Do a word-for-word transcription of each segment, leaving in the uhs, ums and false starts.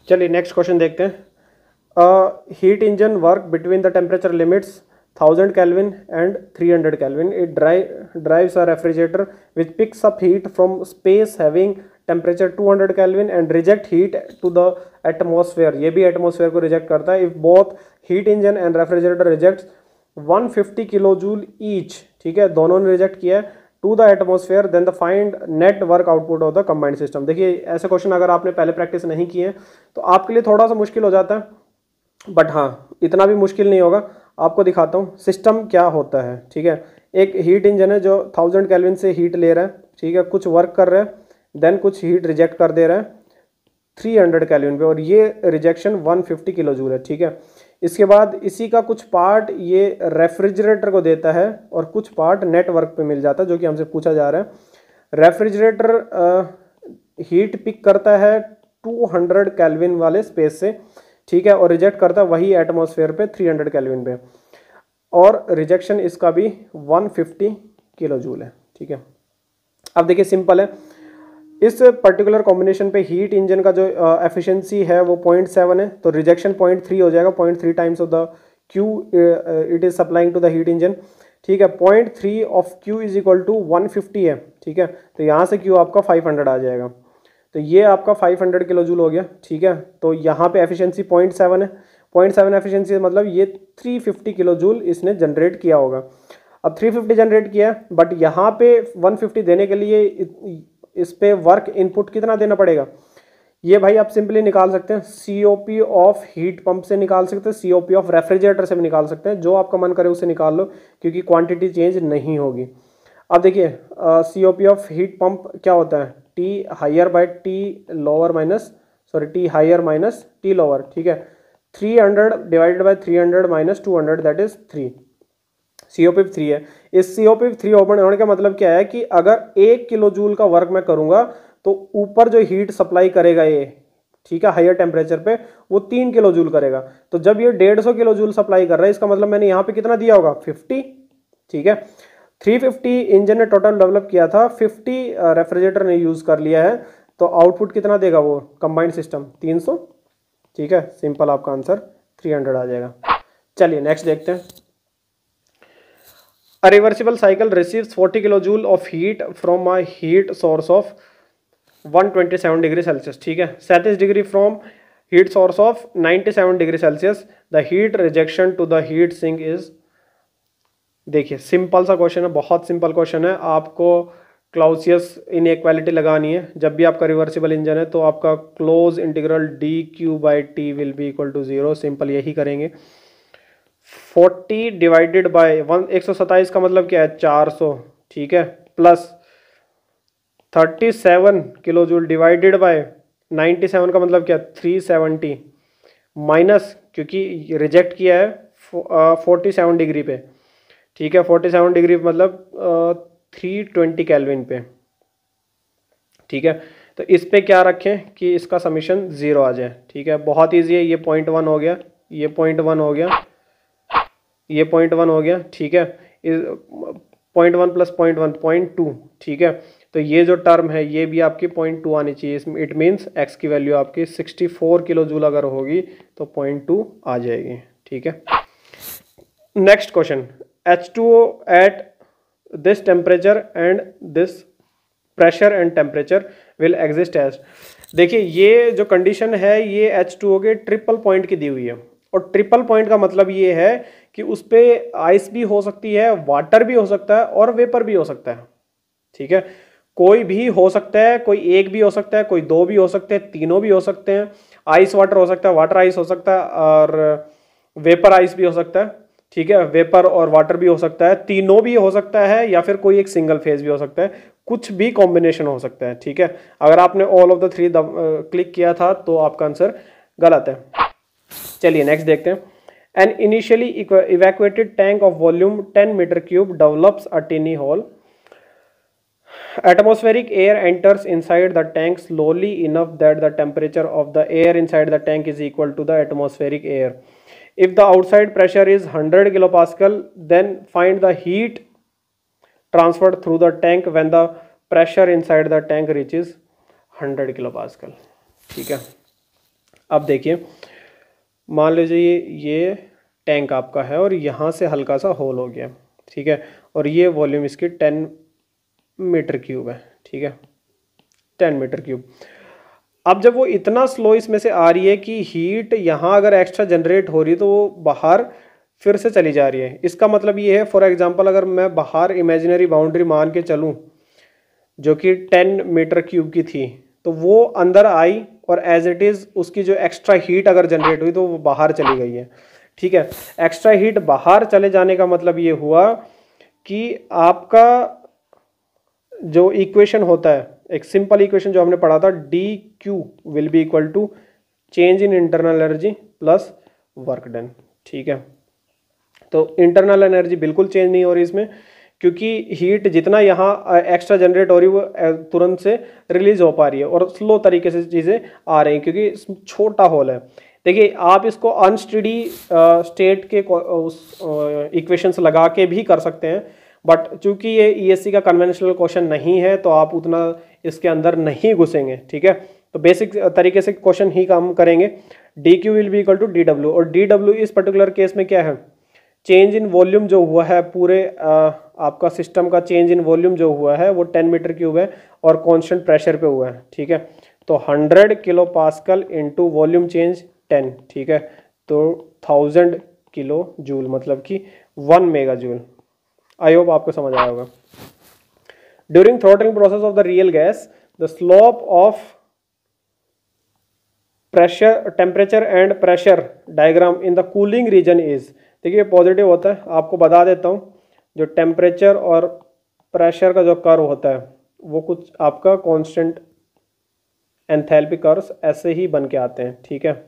चलिए next question देखते हैं। Heat engine work between the temperature limits thousand Kelvin and three hundred Kelvin. It drive drives a refrigerator which picks up heat from space having temperature two hundred Kelvin and reject heat to the atmosphere. ये भी atmosphere को reject करता है. If both heat engine and refrigerator rejects one hundred fifty kilojoule each, ठीक है, दोनों ने reject किया है to the atmosphere, then the find net work output of the combined system. देखिए ऐसे क्वेश्चन अगर आपने पहले प्रैक्टिस नहीं किए तो आपके लिए थोड़ा सा मुश्किल हो जाता है, बट हाँ इतना भी मुश्किल नहीं होगा। आपको दिखाता हूँ सिस्टम क्या होता है। ठीक है, एक हीट इंजन है जो थाउजेंड कैल्विन से हीट ले रहा है, ठीक है, कुछ वर्क कर रहा है, देन कुछ हीट रिजेक्ट कर दे रहा है थ्री हंड्रेड कैल्विन पे, और ये rejection one fifty kilo joule है। ठीक है, इसके बाद इसी का कुछ पार्ट ये रेफ्रिजरेटर को देता है और कुछ पार्ट नेटवर्क पे मिल जाता है, जो कि हमसे पूछा जा रहा है। रेफ्रिजरेटर हीट पिक करता है टू हंड्रेड कैल्विन वाले स्पेस से, ठीक है, और रिजेक्ट करता है वही एटमॉस्फेयर पे थ्री हंड्रेड कैल्विन पे, और रिजेक्शन इसका भी वन फिफ्टी किलो जूल है। ठीक है, अब देखिए सिंपल है, इस पर्टिकुलर कॉम्बिनेशन पे हीट इंजन का जो एफिशिएंसी uh, है वो पॉइंट सेवन है, तो रिजेक्शन पॉइंट थ्री हो जाएगा, point three times of the Q it is supplying to the heat engine. ठीक है, point three of Q is equal to one fifty है। ठीक है, तो यहाँ से क्यू आपका फाइव हंड्रेड आ जाएगा, तो ये आपका फाइव हंड्रेड किलो जूल हो गया। ठीक है, तो यहाँ पे एफिशिएंसी पॉइंट सेवन है, पॉइंट सेवन एफिशिएंसी मतलब ये थ्री फिफ्टी किलो जूल इसने जनरेट किया होगा। अब थ्री फिफ्टी जनरेट किया, बट यहाँ पे वन फिफ्टी देने के लिए इस पे वर्क इनपुट कितना देना पड़ेगा, ये भाई आप सिंपली निकाल सकते हैं, सीओपी ऑफ हीट पंप से निकाल सकते हैं, सीओपी ऑफ रेफ्रिजरेटर से भी निकाल सकते हैं, जो आपका मन करे उससे निकाल लो, क्योंकि क्वांटिटी चेंज नहीं होगी। अब देखिए सीओपी ऑफ हीट पंप क्या होता है, T higher by T lower minus sorry T higher minus T lower. ठीक है, three hundred divided by three hundred minus two hundred that is three, COP three है। इस सीओपी थ्री ओपन होने का मतलब क्या है कि अगर एक किलो जूल का वर्क मैं करूंगा तो ऊपर जो हीट सप्लाई करेगा ये, ठीक है, हायर टेम्परेचर पे वो तीन किलो जूल करेगा। तो जब ये डेढ़ सौ किलो जूल सप्लाई कर रहा है, इसका मतलब मैंने यहाँ पे कितना दिया होगा, फिफ्टी। ठीक है, थ्री फिफ्टी इंजन ने टोटल डेवलप किया था, फिफ्टी रेफ्रिजरेटर ने यूज कर लिया है, तो आउटपुट कितना देगा वो कंबाइंड सिस्टम, तीन सौ। ठीक है, सिंपल आपका आंसर थ्री हंड्रेड आ जाएगा। चलिए नेक्स्ट देखते हैं। A reversible cycle receives forty kilojoule of heat from a heat source of one twenty-seven degree Celsius. ठीक है, सैंतीस degree from heat source of ninety-seven degree Celsius. The heat rejection to the heat sink is, देखिए simple सा question है, बहुत simple question है। आपको क्लाउसियस inequality लगानी है। जब भी आपका रिवर्सिबल इंजन है तो आपका close integral D Q by T will be equal to zero. Simple यही करेंगे। फोर्टी डिवाइडेड बाय वन, एक सौ सत्ताईस का मतलब क्या है, चार सौ। ठीक है, plus thirty seven kilo joule divided by ninety seven का मतलब क्या, थ्री सेवेंटी, माइनस क्योंकि रिजेक्ट किया है फोर्टी सेवन डिग्री पे। ठीक है, फोर्टी सेवन डिग्री मतलब थ्री ट्वेंटी कैल्विन पे। ठीक है, तो इस पे क्या रखें कि इसका समीशन जीरो आ जाए। ठीक है, बहुत ईजी है। ये पॉइंट वन हो गया, ये पॉइंट वन हो गया, ये पॉइंट वन हो गया। ठीक है, point one plus point one point two. ठीक है, तो ये जो टर्म है ये भी आपकी पॉइंट टू आनी चाहिए। इसमें इट मीन्स एक्स की वैल्यू आपकी सिक्सटी फोर किलो जूल अगर होगी तो पॉइंट टू आ जाएगी। ठीक है, next question, H two O at this temperature and this pressure and temperature will exist as. देखिए ये जो कंडीशन है ये एच टू ओ के ट्रिपल पॉइंट की दी हुई है, और ट्रिपल पॉइंट का मतलब ये है कि उस पर आइस भी हो सकती है, वाटर भी हो सकता है और वेपर भी हो सकता है। ठीक है, कोई भी हो सकता है, कोई एक भी हो सकता है, कोई दो भी हो सकते हैं, तीनों भी हो सकते हैं। आइस वाटर हो सकता है, वाटर आइस हो सकता है, और वेपर आइस भी हो सकता है। ठीक है, वेपर और वाटर भी हो सकता है, तीनों भी हो सकता है, या फिर कोई एक सिंगल फेज भी हो सकता है, कुछ भी कॉम्बिनेशन हो सकता है। ठीक है, अगर आपने all of the three click किया था तो आपका आंसर गलत है। चलिए नेक्स्ट देखते हैं। An initially evacuated tank of volume ten metre cube develops a tiny hole. Atmospheric air enters inside the tank slowly enough that the temperature of the air inside the tank is equal to the atmospheric air. If the outside pressure is one hundred kilopascal, then find the heat transferred through the tank when the pressure inside the tank reaches one hundred kilopascal. ठीक है, अब देखिए, मान लीजिए ये tank आपका है और यहाँ से हल्का सा होल हो गया, ठीक है, और ये वॉल्यूम इसकी टेन मीटर क्यूब है, ठीक है, टेन मीटर क्यूब। अब जब वो इतना स्लो इसमें से आ रही है कि हीट यहाँ अगर एक्स्ट्रा जनरेट हो रही है तो वो बाहर फिर से चली जा रही है। इसका मतलब ये है, फॉर एग्जांपल अगर मैं बाहर इमेजिनरी बाउंड्री मान के चलूँ जो कि टेन मीटर क्यूब की थी, तो वो अंदर आई और एज इट इज़ उसकी जो एक्स्ट्रा हीट अगर जनरेट हुई तो वो बाहर चली गई है, ठीक है। एक्स्ट्रा हीट बाहर चले जाने का मतलब ये हुआ कि आपका जो इक्वेशन होता है, एक सिंपल इक्वेशन जो हमने पढ़ा था, D Q will be equal to change in internal energy plus work done, ठीक है। तो इंटरनल एनर्जी बिल्कुल चेंज नहीं हो रही इसमें, क्योंकि हीट जितना यहाँ एक्स्ट्रा जनरेट हो रही है वो तुरंत से रिलीज हो पा रही है और स्लो तरीके से चीज़ें आ रही हैं क्योंकि छोटा होल है। देखिए, आप इसको अनस्टेडी स्टेट के उस इक्वेशंस लगा के भी कर सकते हैं, बट चूंकि ये ईएससी का कन्वेंशनल क्वेश्चन नहीं है तो आप उतना इसके अंदर नहीं घुसेंगे, ठीक है। तो बेसिक तरीके से क्वेश्चन ही काम करेंगे। D Q will be equal to D W, और डी डब्ल्यू इस पर्टिकुलर केस में क्या है, चेंज इन वॉल्यूम जो हुआ है पूरे आ, आपका सिस्टम का चेंज इन वॉल्यूम जो हुआ है वो टेन मीटर क्यूब है और कांस्टेंट प्रेशर पे हुआ है, ठीक है। तो hundred kilo pascal into volume change ten, ठीक है, तो थाउजेंड किलो जूल मतलब कि one mega joule. I hope आपको समझ आया होगा। During throttling process of the real gas the slope of pressure temperature and pressure diagram in the cooling region is, देखिए पॉजिटिव होता है, आपको बता देता हूँ, जो टेम्परेचर और प्रेशर का जो कर्व होता है वो कुछ आपका कांस्टेंट एंथैल्पी कर्व्स ऐसे ही बन के आते हैं, ठीक है।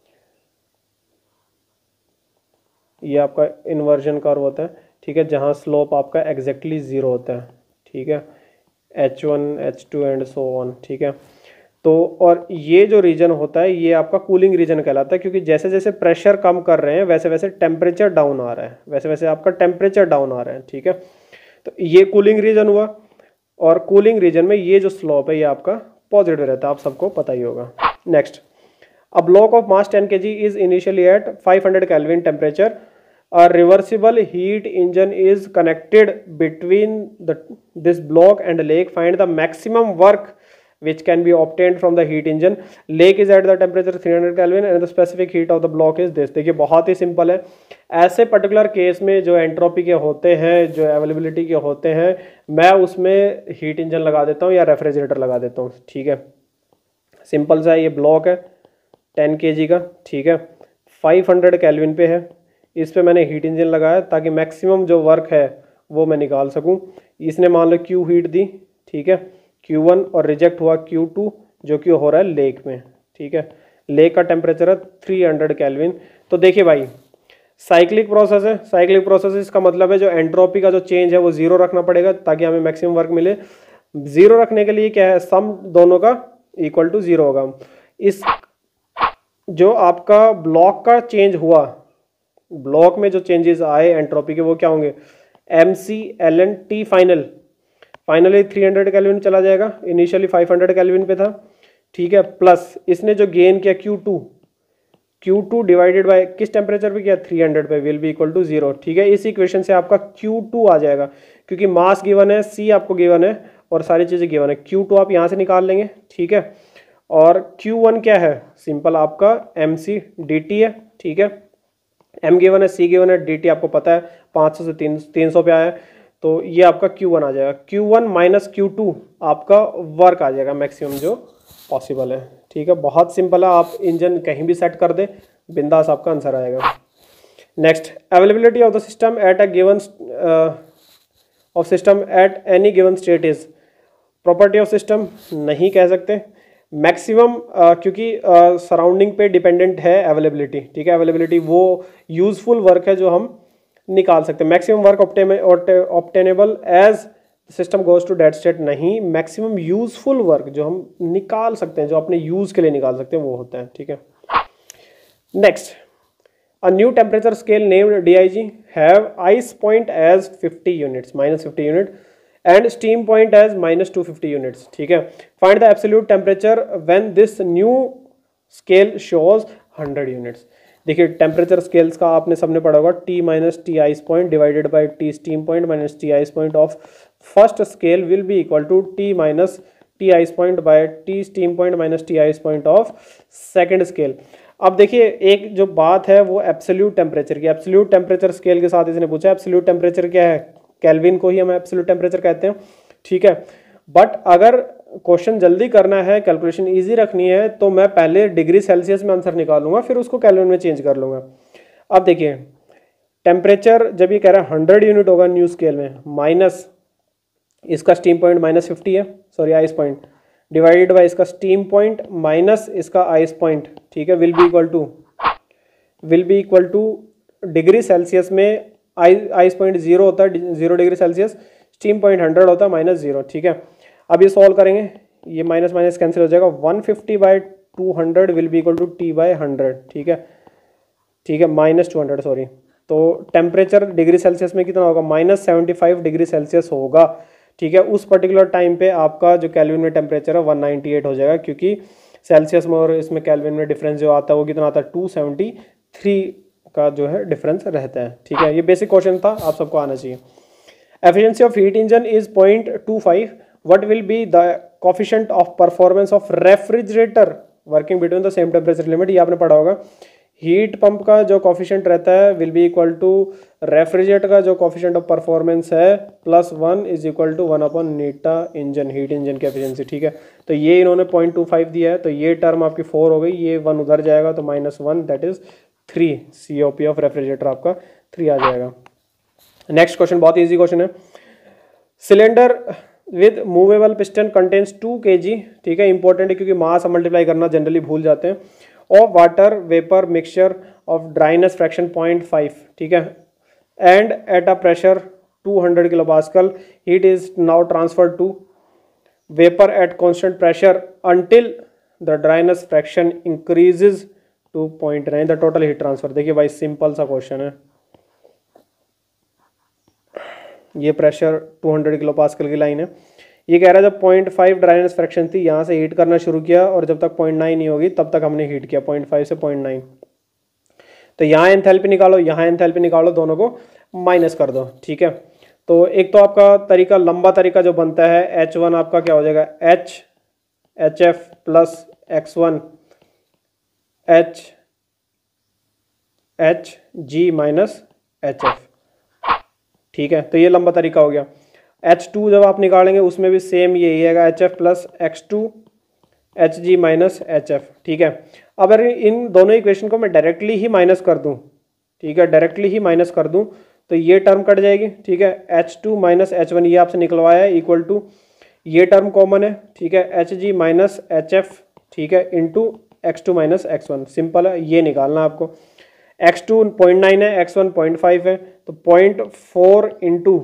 ये आपका इन्वर्जन कर्व होता है, ठीक है, जहाँ स्लोप आपका एग्जैक्टली ज़ीरो होता है, ठीक है, H one H two and so on, ठीक है। तो और ये जो रीजन होता है ये आपका कूलिंग रीजन कहलाता है, क्योंकि जैसे जैसे प्रेशर कम कर रहे हैं वैसे वैसे टेम्परेचर डाउन आ रहा है, वैसे वैसे आपका टेम्परेचर डाउन आ रहा है, ठीक है। तो ये कूलिंग रीजन हुआ, और कूलिंग रीजन में ये जो स्लोप है ये आपका पॉजिटिव रहता है, आप सबको पता ही होगा। Next, a block of mass ten K G is initially at five hundred kelvin temperature, a reversible heat engine is connected between the this block and lake. Find the maximum work which can be obtained from the heat engine. Lake is at the temperature three hundred Kelvin and the specific heat of the block is this. देखिए बहुत ही simple है। ऐसे particular case में जो entropy के होते हैं, जो अवेलेबिलिटी के होते हैं, मैं उसमें हीट इंजन लगा देता हूँ या रेफ्रिजरेटर लगा देता हूँ, ठीक है। सिंपल सा ये ब्लॉक है टेन के जी का, ठीक है, फाइव हंड्रेड केल्विन पे है, इस पे मैंने हीट इंजन लगाया ताकि मैक्सिमम जो वर्क है वो मैं निकाल सकूं। इसने मान लो क्यू हीट दी, ठीक है, क्यू वन, और रिजेक्ट हुआ क्यू टू जो कि हो रहा है लेक में, ठीक है। लेक का टेम्परेचर है थ्री हंड्रेड केल्विन। तो देखिए भाई, साइक्लिक प्रोसेस है, साइक्लिक प्रोसेस इसका मतलब है जो एंट्रोपी का जो चेंज है वो जीरो रखना पड़ेगा ताकि हमें मैक्सिमम वर्क मिले। जीरो रखने के लिए क्या है, सम दोनों का इक्वल टू जीरो होगा। इस जो आपका ब्लॉक का चेंज हुआ, ब्लॉक में जो चेंजेस आए एंट्रोपी के, वो क्या होंगे, M C L N T final, finally three hundred kelvin चला जाएगा, इनिशियली फाइव हंड्रेड केल्विन पे था, ठीक है, प्लस इसने जो गेन किया Q two, Q two divided by किस टेम्परेचर पे किया, थ्री हंड्रेड पे, will be equal to zero, ठीक है। इस इक्वेशन से आपका क्यू टू आ जाएगा, क्योंकि मास गिवन है, सी आपको गिवन है और सारी चीज़ें गिवन है। क्यू टू आप यहाँ से निकाल लेंगे, ठीक है, और क्यू वन क्या है, सिंपल आपका एम सी डी टी है, ठीक है, एम गिवन है, सी गिवन है, डी टी आपको पता है पाँच सौ से तीन तीन सौ पे आया है, तो ये आपका क्यू वन आ जाएगा। Q one minus Q two आपका वर्क आ जाएगा मैक्सिमम जो पॉसिबल है, ठीक है। बहुत सिंपल है, आप इंजन कहीं भी सेट कर दें, बिंदास आपका आंसर आएगा। Next, availability of the system at a given of system at any given state is, property of system नहीं कह सकते, मैक्सिमम uh, क्योंकि सराउंडिंग uh, पे डिपेंडेंट है अवेलेबिलिटी, ठीक है। अवेलेबिलिटी वो यूजफुल वर्क है जो हम निकाल सकते हैं। Maximum work obtainable as system goes to dead state नहीं, मैक्सिमम यूजफुल वर्क जो हम निकाल सकते हैं, जो अपने यूज के लिए निकाल सकते हैं, वो होता है, ठीक है। Next, a new temperature scale named D I G have ice point as fifty units, minus fifty unit, and steam point as minus two fifty units, ठीक है। Find the absolute temperature when this new scale shows hundred units. देखिए temperature scales का आपने सबने पढ़ा होगा, T minus T ice point divided by T steam point minus T ice point of first scale will be equal to T minus T ice point by T steam point minus T ice point of second scale. अब देखिए एक जो बात है वो absolute temperature की, absolute temperature scale के साथ इसने पूछा एब्सोल्यूट टेम्परेचर क्या है, केल्विन को ही हम एब्सोल्यूट टेम्परेचर कहते हैं, ठीक है। बट अगर क्वेश्चन जल्दी करना है, कैलकुलेशन इजी रखनी है, तो मैं पहले डिग्री सेल्सियस में आंसर निकालूंगा, फिर उसको केल्विन में चेंज कर लूंगा। अब देखिए टेम्परेचर जब ये कह रहा है हंड्रेड यूनिट होगा न्यू स्केल में, माइनस इसका स्टीम पॉइंट माइनस फिफ्टी है, sorry ice point, divided by इसका स्टीम पॉइंट माइनस इसका आइस पॉइंट, ठीक है, will be equal to will be equal to degree Celsius में आई आइस पॉइंट जीरो होता है, zero degree Celsius, steam point hundred होता है, माइनस जीरो, ठीक है। अब ये सॉल्व करेंगे, ये माइनस माइनस कैंसिल हो जाएगा, one fifty by two hundred will be equal to T by hundred, ठीक है, ठीक है, माइनस टू हंड्रेड सॉरी। तो टेम्परेचर डिग्री सेल्सियस में कितना होगा, minus seventy five degree Celsius होगा, ठीक है। उस पर्टिकुलर टाइम पे आपका जो केल्विन में टेम्परेचर है वन नाइन्टी एट हो जाएगा, क्योंकि सेल्सियस में और इसमें केल्विन में डिफरेंस जो आता है वो कितना आता है, टू सेवेंटी थ्री का जो है डिफरेंस रहता है, ठीक है। ये बेसिक क्वेश्चन था, आप सबको आना चाहिए। Efficiency of heat engine is point two five, what will be the coefficient of performance of refrigerator working between the same temperature limit, ये आपने पढ़ा होगा। हीट पंप का जो कोफिशिएंट रहता है will be equal to refrigerator का जो कोफिशिएंट ऑफ परफॉर्मेंस है plus one is equal to one upon eta engine, heat engine की एफिशिएंसी, ठीक है। तो ये इन्होंने पॉइंट टू फाइव दिया है, तो ये टर्म आपकी फोर हो गई, ये वन उधर जाएगा तो minus one, that is three, C O P of refrigerator आपका थ्री आ जाएगा। नेक्स्ट क्वेश्चन बहुत ईजी क्वेश्चन है। Cylinder with movable piston contains two K G, ठीक है, इंपॉर्टेंट है क्योंकि मास मल्टीप्लाई करना जनरली भूल जाते हैं, of water vapour mixture of dryness fraction point five, ठीक है, and at a pressure two hundred kilo pascal, heat is now transfer to vapour at constant pressure until the dryness fraction increases to point nine, the total heat transfer. देखिए भाई simple सा question है, ये pressure two hundred kilo pascal की line है, ये कह रहा है जब पॉइंट फाइव ड्राइनेस फ्रैक्शन थी यहाँ से हीट करना शुरू किया और जब तक पॉइंट नाइन नहीं होगी तब तक हमने हीट किया, पॉइंट फाइव से पॉइंट नाइन। तो यहाँ एंथैल्पी निकालो, यहाँ एंथैल्पी निकालो, दोनों को माइनस कर दो, ठीक है। तो एक तो आपका तरीका, लंबा तरीका जो बनता है, एच वन आपका क्या हो जाएगा, H H F plus X one H H G minus H F, ठीक है। तो ये लंबा तरीका हो गया। एच टू जब आप निकालेंगे उसमें भी सेम यही आएगा, H F plus X two H G minus H F, ठीक है। अब अगर इन दोनों इक्वेशन को मैं डायरेक्टली ही माइनस कर दूं, ठीक है, डायरेक्टली ही माइनस कर दूं तो ये टर्म कट जाएगी, ठीक है, H two minus H one ये आपसे निकलवाया है इक्वल टू ये टर्म कॉमन है, ठीक है, H G minus H F, ठीक है, into X two minus X one, simple है, ये निकालना आपको। एक्स टू पॉइंट नाइन है, एक्स वन पॉइंट फाइव है, तो point four into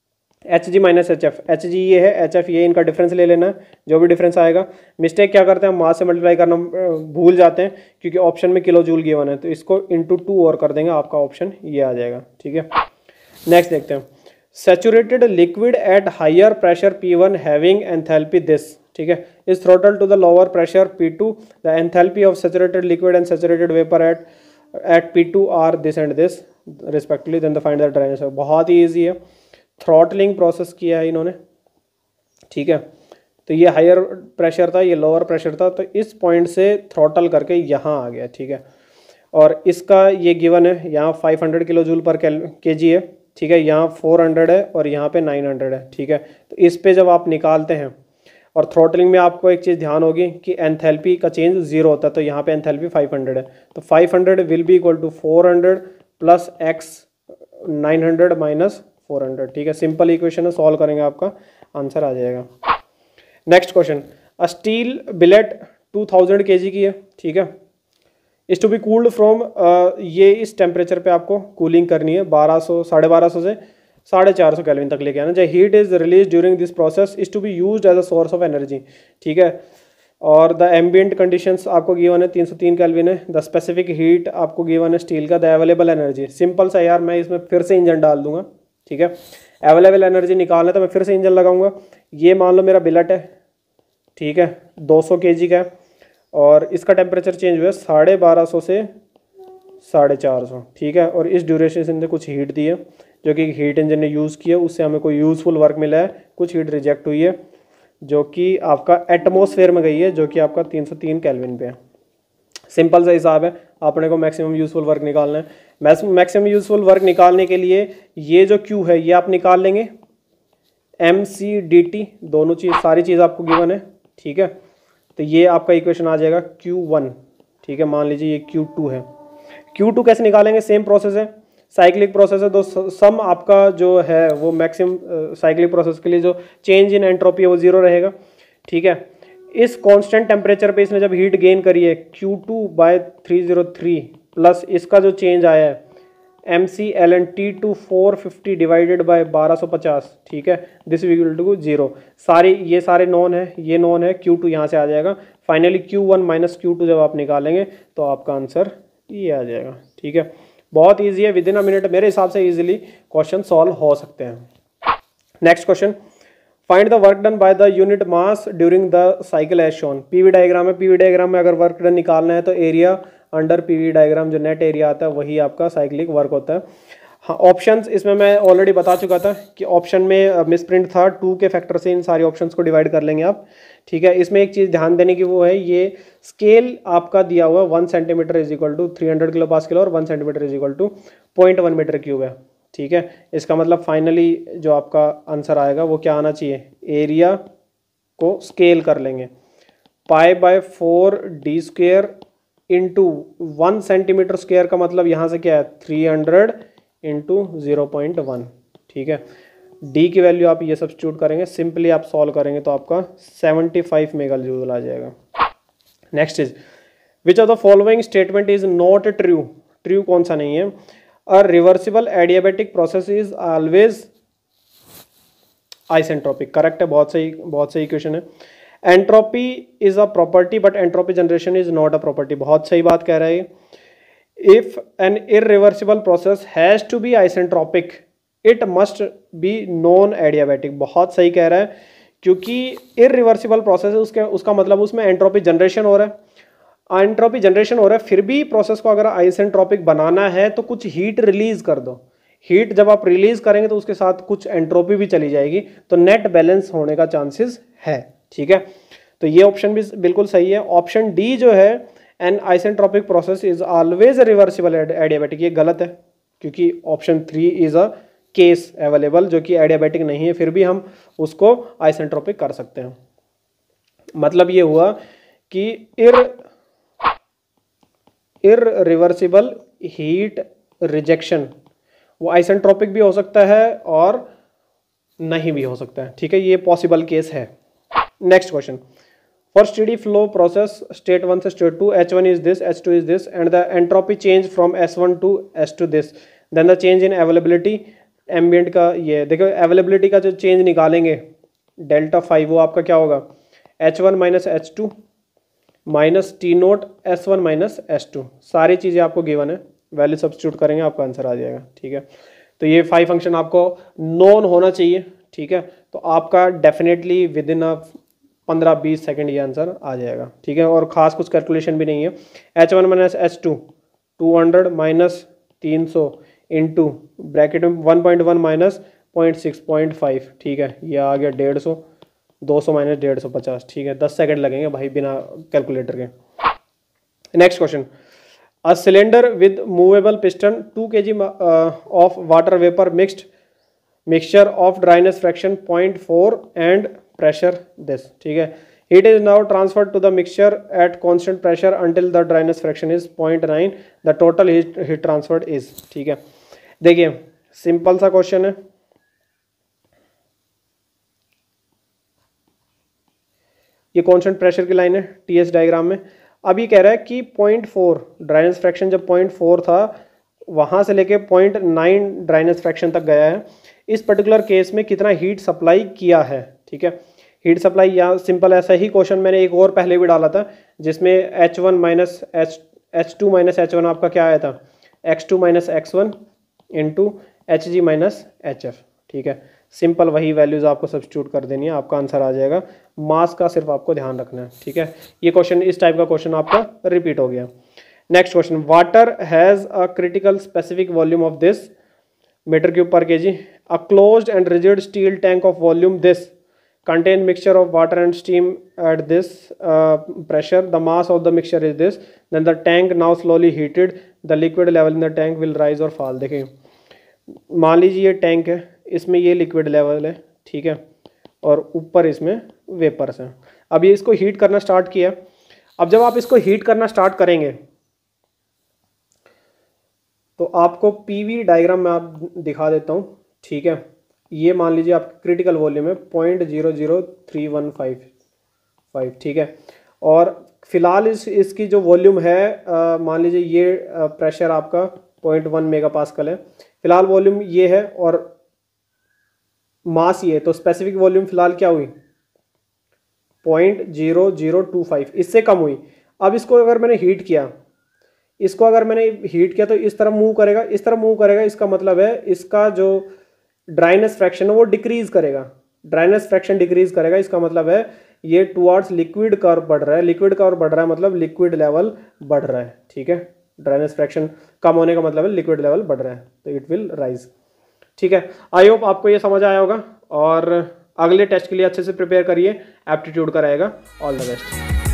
H G minus H F, H G ये है, एच एफ ये, इनका डिफरेंस ले लेना है, जो भी डिफरेंस आएगा। मिस्टेक क्या करते हैं, हम मास से मल्टीप्लाई करना भूल जाते हैं क्योंकि ऑप्शन में किलो जूल गिवन है, तो इसको इंटू टू और कर देंगे, आपका ऑप्शन ये आ जाएगा, ठीक है। नेक्स्ट देखते हैं, saturated liquid at higher pressure P one having enthalpy this, ठीक है, is throttle to the lower pressure P two, the enthalpy of saturated liquid and saturated vapour at at P two are this and this respectively, then the find the dryness. बहुत ही ईजी है, throttling process किया है इन्होंने, ठीक है। तो ये हायर प्रेशर था, ये लोअर प्रेशर था, तो इस पॉइंट से थ्रॉटल करके यहाँ आ गया, ठीक है। और इसका ये गिवन है, यहाँ फाइव हंड्रेड किलो जूल पर के जी है, ठीक है, यहाँ फोर हंड्रेड है और यहाँ पे नाइन हंड्रेड है, ठीक है। तो इस पे जब आप निकालते हैं, और थ्रॉटलिंग में आपको एक चीज़ ध्यान होगी कि एंथैल्पी का चेंज जीरो होता है, तो यहाँ पे एंथैल्पी फाइव हंड्रेड है, तो five hundred will be equal to four hundred plus X nine hundred minus four hundred, ठीक है। सिंपल इक्वेशन है, सॉल्व करेंगे आपका आंसर आ जाएगा। Next question, a steel billet two thousand KG की है, ठीक है, is to be cooled from, ये इस टेम्परेचर पे आपको कूलिंग करनी है, बारह सौ साढ़े बारह सौ से साढ़े चार सौ कैल्विन तक लेके आना चाहिए। Heat is release during this process is to be used as a source of energy, ठीक है। और द एम्बियंट कंडीशंस आपको गिवन है, तीन सौ तीन कैल्विन है। द स्पेसिफिक हीट आपको गिवन है स्टील का, द अवेलेबल एनर्जी, सिंपल सा यार, मैं इसमें फिर से इंजन डाल दूंगा, ठीक है। अवेलेबल एनर्जी निकालना है तो मैं फिर से इंजन लगाऊंगा। ये मान लो मेरा बिलेट है, ठीक है, दो सौ केजी का है, और इसका टेम्परेचर चेंज हुआ है साढ़े बारह सौ से साढ़े चार सौ, ठीक है। और इस ड्यूरेशन से कुछ हीट दी है जो कि हीट इंजन ने यूज़ किया, उससे हमें कोई यूज़फुल वर्क मिला है, कुछ हीट रिजेक्ट हुई है जो कि आपका एटमॉस्फेयर में गई है, जो कि आपका तीन सौ तीन केल्विन पे है। सिंपल सा हिसाब है, आपने को मैक्सिमम यूज़फुल वर्क निकालना है। मैक्सिमम यूज़फुल वर्क निकालने के लिए ये जो क्यू है ये आप निकाल लेंगे, एम सी डी टी दोनों चीज़ सारी चीज़ आपको गिवन है, ठीक है। तो ये आपका इक्वेशन आ जाएगा क्यू वन, ठीक है। मान लीजिए ये क्यू टू है। क्यू टू कैसे निकालेंगे, सेम प्रोसेस है, साइक्लिक प्रोसेस है। तो सम आपका जो है वो मैक्सिमम साइक्लिक प्रोसेस के लिए जो चेंज इन एंट्रोपी है वो जीरो रहेगा, ठीक है। इस कांस्टेंट टेम्परेचर पे इसने जब हीट गेन करी है Q two by three zero three plus इसका जो चेंज आया है M C L N T two four fifty divided by बारह सौ पचास, ठीक है, दिस इक्वल टू जीरो। सारी ये सारे नॉन है, ये नॉन है, क्यू टू यहाँ से आ जाएगा। Finally Q one minus Q two जब आप निकालेंगे तो आपका आंसर ये आ जाएगा, ठीक है। बहुत ईजी है, विद इन अ मिनट मेरे हिसाब से इजीली क्वेश्चन सॉल्व हो सकते हैं। Next question, find the work done by the unit mass during the cycle as shown. PV diagram है, पीवी डायग्राम में अगर वर्क डन निकालना है तो एरिया अंडर पीवी डायग्राम जो नेट एरिया आता है वही आपका साइक्लिक वर्क होता है। हाँ, ऑप्शंस इसमें मैं ऑलरेडी बता चुका था कि ऑप्शन में मिसप्रिंट था, टू के फैक्टर से इन सारे ऑप्शंस को डिवाइड कर लेंगे आप, ठीक है। इसमें एक चीज़ ध्यान देने की वो है, ये स्केल आपका दिया हुआ है one centimetre is equal to three hundred kilo pascal और one centimetre is equal to point one metre cube है, ठीक है। इसका मतलब फाइनली जो आपका आंसर आएगा वो क्या आना चाहिए, एरिया को स्केल कर लेंगे, pi by four D square into one centimetre square का मतलब यहाँ से क्या है three hundred into zero point one, ठीक है। डी की वैल्यू आप ये सब्स्टिट्यूट करेंगे, सिंपली आप सॉल्व करेंगे तो आपका सेवेंटी फाइव मेगा जूल आ जाएगा। Next is which of the following statement is not true. True कौन सा नहीं है, a reversible adiabatic process is always isentropic, correct है, बहुत सही, बहुत सही क्वेश्चन है। Entropy is a property but entropy generation is not a property, बहुत सही बात कह रहा है। If an irreversible process has to be isentropic it must be non adiabatic, बहुत सही कह रहा है, क्योंकि इरिवर्सिबल प्रोसेस है उसके उसका मतलब उसमें एंट्रोपी जनरेशन हो रहा है, एंट्रोपी जनरेशन हो रहा है, फिर भी प्रोसेस को अगर आइसेंट्रोपिक बनाना है तो कुछ हीट रिलीज कर दो। हीट जब आप रिलीज करेंगे तो उसके साथ कुछ एंट्रोपी भी चली जाएगी, तो नेट बैलेंस होने का चांसेस है, ठीक है। तो ये ऑप्शन भी बिल्कुल सही है। ऑप्शन डी जो है an isentropic process is always reversible adiabatic, ये गलत है, क्योंकि option three is a case available जो कि एडियाबैटिक नहीं है, फिर भी हम उसको आइसेंट्रोपिक कर सकते हैं। मतलब ये हुआ कि इर इरिवर्सिबल हीट रिजेक्शन वो आइसेंट्रोपिक भी हो सकता है और नहीं भी हो सकता है, ठीक है, ये पॉसिबल केस है। Next question, for steady flow process state one से state two H one is this, H two is this and the entropy change from S one to S two this, then the change in availability ambient का, ये देखो availability का जो change निकालेंगे delta five वो आपका क्या होगा, H one minus H two minus T nought S one minus S two, सारी चीज़ें आपको गिवन है, वैल्यू सब्स्टिट्यूट करेंगे आपका आंसर आ जाएगा, ठीक है। तो ये फाइव फंक्शन आपको नोन होना चाहिए, ठीक है, तो आपका डेफिनेटली विद इन अ पंद्रह बीस सेकेंड ये आंसर आ जाएगा, ठीक है। और ख़ास कुछ कैलकुलेशन भी नहीं है। H one minus H two two hundred minus तीन सौ इंटू ब्रैकेट में one point one minus point six point five, ठीक है, ये आ गया डेढ़ सौ, दो सौ माइनस डेढ़ सौ पचास, ठीक है, दस सेकंड लगेंगे भाई बिना कैलकुलेटर के। Next question, a cylinder with movable piston two K G of water vapour mixed mixture of dryness fraction point four and pressure this, ठीक है, heat is now transferred to the mixture at constant pressure until the dryness fraction is point nine, the total heat heat transferred is, ठीक है। देखिए simple सा question है, ये constant pressure की line है टीएस डायग्राम में। अब ये कह रहा है कि पॉइंट फोर ड्राइनेस फ्रैक्शन जब पॉइंट फोर था वहां से लेके पॉइंट नाइन ड्राइनेस फ्रैक्शन तक गया है, इस पर्टिकुलर केस में कितना हीट सप्लाई किया है, ठीक है। हीट सप्लाई यहाँ सिंपल ऐसा ही क्वेश्चन मैंने एक और पहले भी डाला था जिसमें H one minus H H two minus H one आपका क्या आया था, X two minus X one into H G minus H F, ठीक है। सिंपल वही वैल्यूज़ आपको सब्स्टिट्यूट कर देनी है, आपका आंसर आ जाएगा। मास का सिर्फ आपको ध्यान रखना है, ठीक है। ये क्वेश्चन, इस टाइप का क्वेश्चन आपका रिपीट हो गया। Next question, water has a critical specific volume of this metre cube per K G, a closed and rigid steel tank of volume this contain mixture of water and steam at this uh, pressure, the mass of the mixture is this, then the tank now slowly heated, the liquid level in the tank will rise or fall। देखिए मान लीजिए ये tank है, इसमें ये liquid level है, ठीक है, और ऊपर इसमें वेपर्स हैं। अब ये इसको हीट करना स्टार्ट किया। अब जब आप इसको हीट करना स्टार्ट करेंगे तो आपको पीवी डायग्राम में आप दिखा देता हूँ, ठीक है। ये मान लीजिए आपकी क्रिटिकल वॉल्यूम है point zero zero three one five five, ठीक है। और फिलहाल इस इसकी जो वॉल्यूम है, मान लीजिए ये प्रेशर आपका पॉइंट वन मेगा पास्कल है, फिलहाल वॉल्यूम ये है और मास ये है, तो स्पेसिफिक वॉल्यूम फिलहाल क्या हुई, point zero zero two five, इससे कम हुई। अब इसको अगर मैंने हीट किया, इसको अगर मैंने हीट किया तो इस तरफ मूव करेगा, इस तरफ मूव करेगा, इसका मतलब है इसका जो ड्राइनेस फ्रैक्शन है वो डिक्रीज करेगा, ड्राइनेस फ्रैक्शन डिक्रीज करेगा। इसका मतलब है ये टुवर्ड्स लिक्विड कर्व बढ़ रहा है, लिक्विड कर्व बढ़ रहा है मतलब लिक्विड लेवल बढ़ रहा है, ठीक है। ड्राइनेस फ्रैक्शन कम होने का मतलब है लिक्विड लेवल बढ़ रहा है, तो इट विल राइज, ठीक है। आई होप आपको ये समझ आया होगा और अगले टेस्ट के लिए अच्छे से प्रिपेयर करिए, एप्टीट्यूड का रहेगा। All the best.